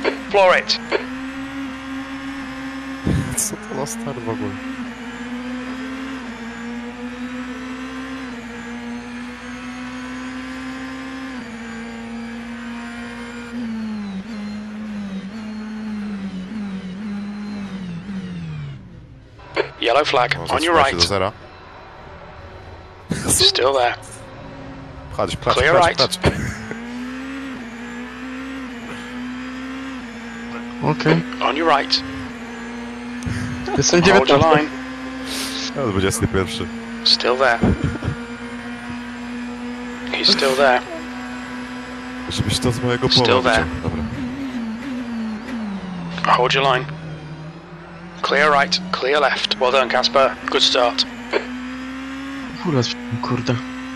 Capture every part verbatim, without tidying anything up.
Floor it. Co to na start w ogóle? Yellow flag, No, on your zatrzymaj się right. do zera. Still there. Chodź, klacz, Clear klacz, right. klacz. Okej. On your right. Jestem Hold your dziewiętnasty. line. No, dwudziesty pierwszy. Still there. He's still there. Żebyś to z mojego Still pola there. widział. Dobra. Hold your line. Clear right, clear left. Well done, Casper. Good start. Kurde, kurde.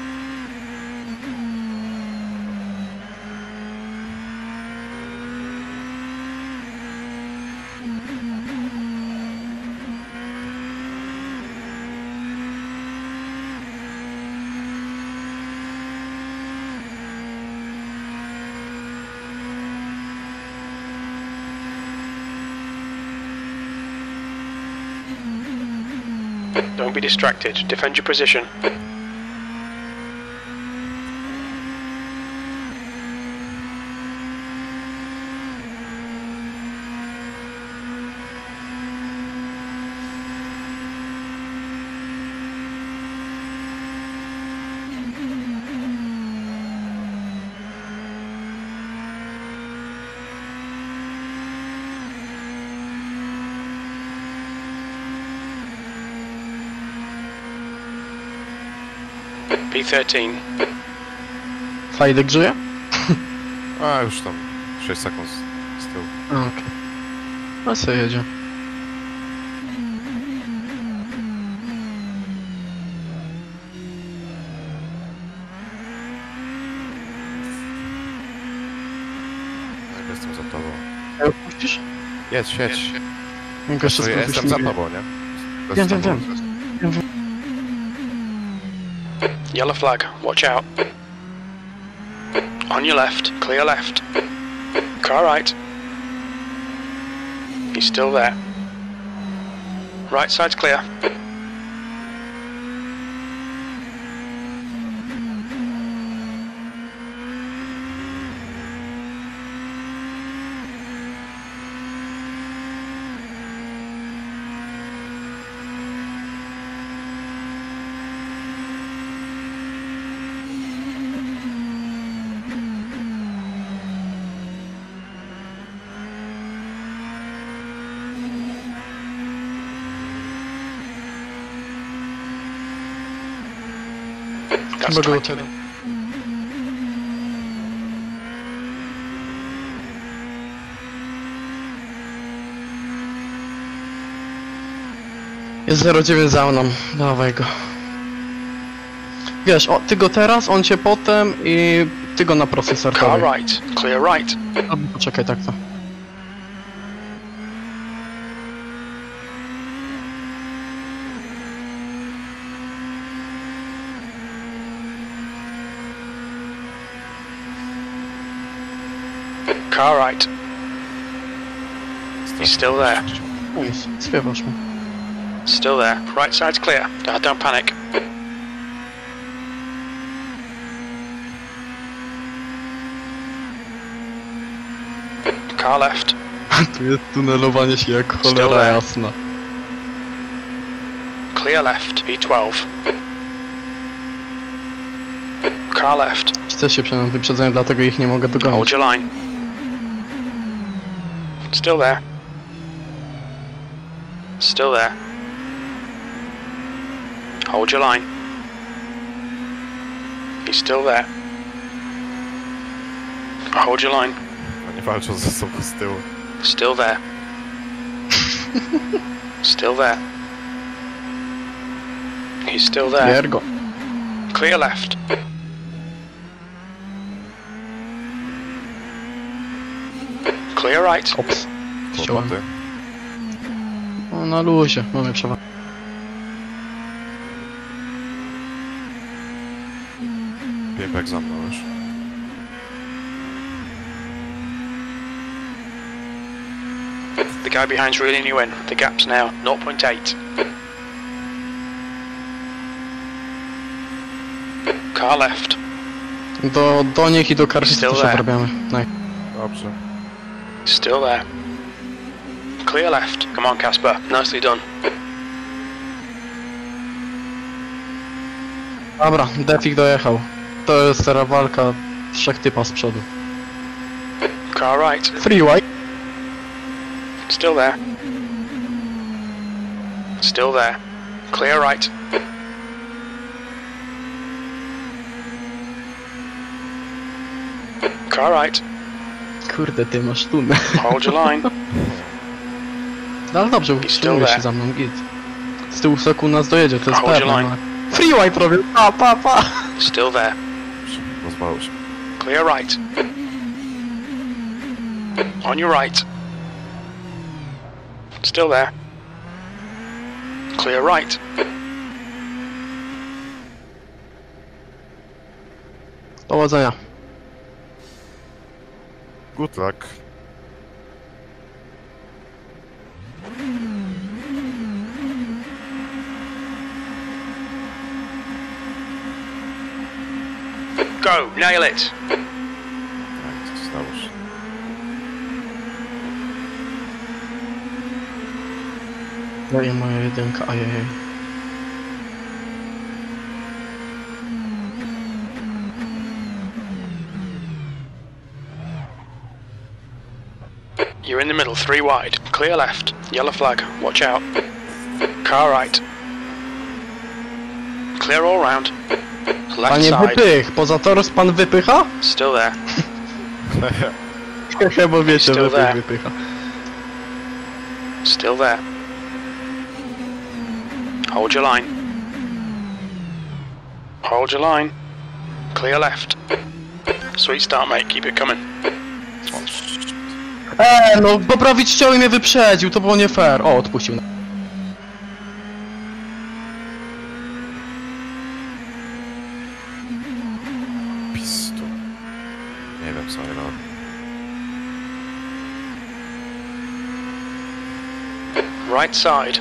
Don't be distracted. Defend your position. P thirteen. Fajdek żyje? A, już tam sześć sekund z, z tyłu. A, okej. A co jedzie? Jak jestem za tobą. Ja puścisz? Jedź, jedź. Mogę jeszcze To ja jestem za tobą, nie? To Wiem, z wiem, tobą. wiem. Yellow flag. Watch out. On your left. Clear left. Car right. He's still there. Right side's clear. That's Chyba go twenty. odsiadam. Jest zero dziewięć za mną. Dawaj go. Wiesz, o, ty go teraz, on cię potem i ty go na prostej Car startowej. right. Clear right. Albo poczekaj tak to. Car right. He's still there. No nic, śpiewasz mu. Still there. Right side's clear. Uh, don't panic. Car left. Tu jest tunelowanie się jak Still cholera there. jasna. Clear left. P twelve. Car left. Chcę się przed wyprzedzają, dlatego ich nie mogę Hold dogonić. your line. Still there. Still there. Hold your line. He's still there. Hold your line. Oni walczą ze sobą z tyłu. Still there. Still there. He's still there. Wiergo. Clear left. Clear right. Ops. Ściąłem. Kłopoty. No na luzie, mamy przewagę. Piępek za mną już. The guy behind's reeling you in. The gap's now zero point eight. Car left. Do, do nich i do karsy Still też there. obrabiamy. Nice. Dobrze. Still there. Clear left. Come on, Casper. Nicely done. Dobra, Defik dojechał. To jest teraz walka trzech typa z przodu. Car right. Freeway. Still there. Still there. Clear right. Car right. Kurde, ty masz tunę. Hold your line. No ale dobrze, still utrzymuje się there. za mną, git. Z tyłu soku nas dojedzie, to jest Hold your pewne. line. no. Freeway prawie, pa, pa, pa. Still there. Rozwalał się. Clear right. On your right. Still there. Clear right. Powodzenia. Good luck. Go, nail it. Tak, stało się. Daję moja jedynka, ajajaj. You're in the middle, three wide. Clear left. Yellow flag. Watch out. Car right. Clear all round. Left Panie side. wypych, poza toros pan wypycha? Still there. Chyba wiecie, Still wypych there. wypycha. Still there. Hold your line. Hold your line. Clear left. Sweet start, mate. Keep it coming. Eee, no poprawić chciał i mnie wyprzedził, to było nie fair. O, odpuścił. Pistu. Nie wiem co oni robią. Right side.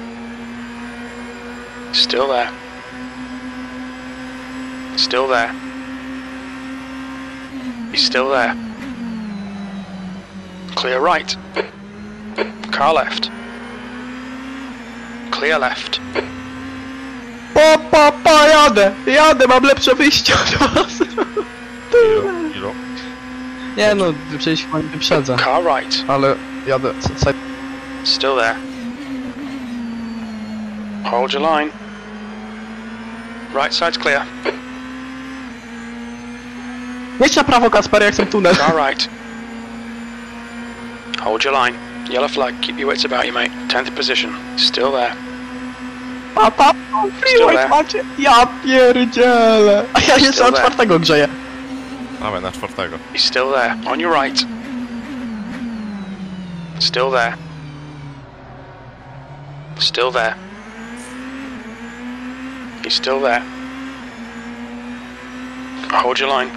Still there. Still there. He's still there. Clear right. Car left. Clear left. Pa, pa, pa, jadę! Jadę, mam lepsze wyjście od was. Ilo? Ilo? Nie no, przecież pan wyprzedza. Car right. Ale jadę, side. Still there. Hold your line. Right side's clear. Jedź na prawo, Kasper, jak chcę tunel. Car right. Hold your line. Yellow flag. Keep your wits about you, mate. Tenth position. Still there. Pa, pa, freeway there. macie. Ja pierdzielę. A ja jeszcze Still od there. czwartego grzeję. Dawaj na czwartego. He's still there. On your right. Still there. Still there. He's still there. Hold your line.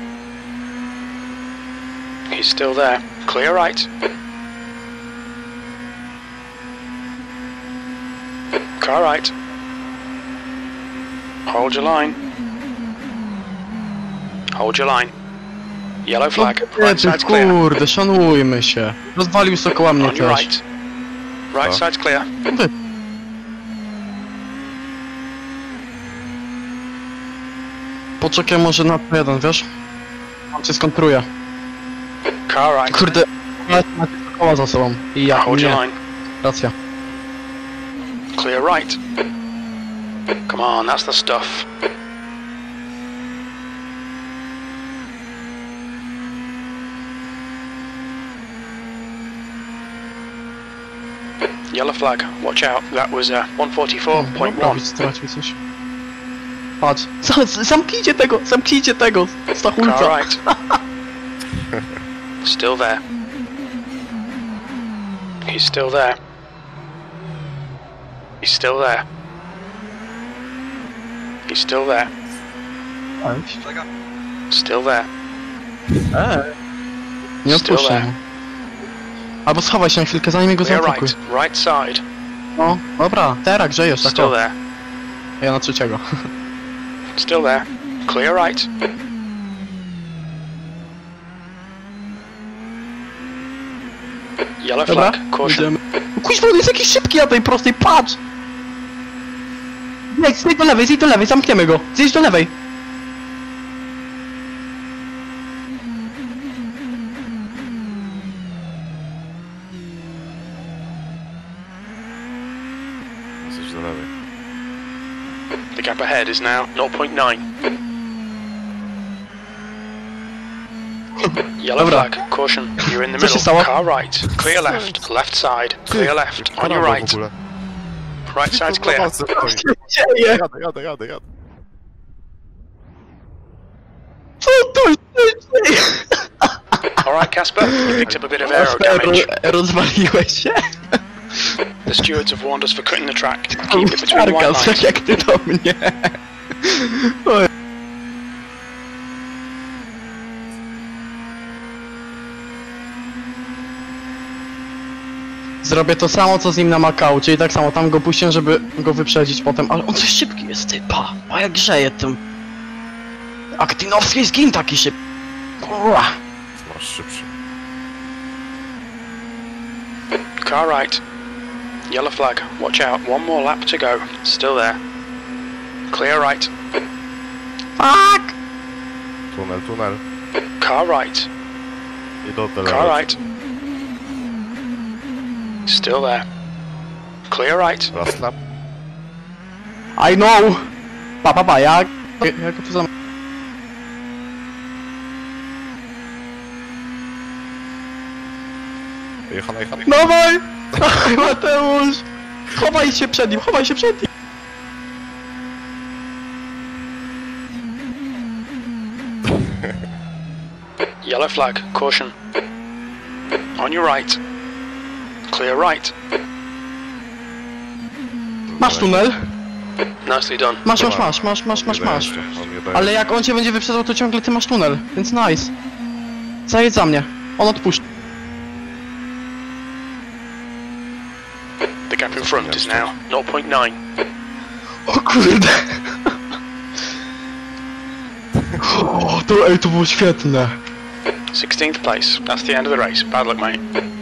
He's still there. Clear right. Car right. Hold your line. Hold your line. Yellow flag. Right Ty, side's clear. kurde, szanujmy się. Rozwalił sokoła mnie On your też. right. Right Co? side's clear. Wy- Poczekaj może na P jeden, wiesz? On cię skontruję. Car right. Kurde, macie sokoła za sobą. I ja, Hold your nie, line. racja. Clear right. Come on, that's the stuff. Yellow flag, watch out. That was uh, one forty-four point one. Stracił coś. Patrz, Z- zamknijcie tego, zamknijcie tego, Car stachulca. right. Still there. He's still there. He's still there. He's still there. Still there. Eee. Nie Still odpuszczę. there. Albo schowaj się na chwilkę, zanim go Clear zaatakuj. right. Right side. No, dobra, teraz grzejesz, tak Still o. there. Ja na trzeciego. Still there. Clear right. Yellow Dobra, flag. Caution. idziemy. Kuźwa, on jest jakiś szybki na tej prostej, patrz! Nie, zjedź do lewej, zjedź do lewej, zamkniemy go. Zjedź do lewej. Jesteś do lewej. The gap ahead is now zero point nine. Yellow Dobra. flag. Caution. You're in the Co się middle. stało? Car right. Clear left. Left side. Clear left. On your Prawo right. w ogóle. Right side's clear. Co się dzieje? Jadę, jadę, jadę, jadę. Co tu się dzieje? Alright, Casper. You picked up a bit of aero damage. Rozwaliłeś się? The stewards have warned us for cutting the track. Keep it between white Arkas, lines. jak ty do mnie. Oj. Zrobię to samo co z nim na Makau, czyli tak samo tam go puścię, żeby go wyprzedzić potem, ale on coś szybki jest, ty, pa, pa jak grzeje tym. Aktinowski zgin taki szybki. Ua. Masz szybszy. Car right. Yellow flag. Watch out. One more lap to go. Still there. Clear right. Fuck! Tunel, tunel. Car right. I do Car lewej. right. Still there. Clear right. Last lap. I know! Pa, pa, pa, jak... Jak to za... Jechana, jechana. Dawaj! Dawaj, Mateusz! Chowaj się przed nim, chowaj się przed nim! Yellow flag. Caution. On your right. Clear right. Masz tunel? Nicely done. Masz, masz, masz, masz, masz, masz, masz. On mnie daje. Ale jak on cię będzie wyprzedzał, to ciągle ty masz tunel, więc nice. Zajedź za mnie. On odpuszcza. The gap in front is now zero point nine. O kurde. O, to, ej, to było świetne. sixteenth place. That's the end of the race. Bad luck, mate.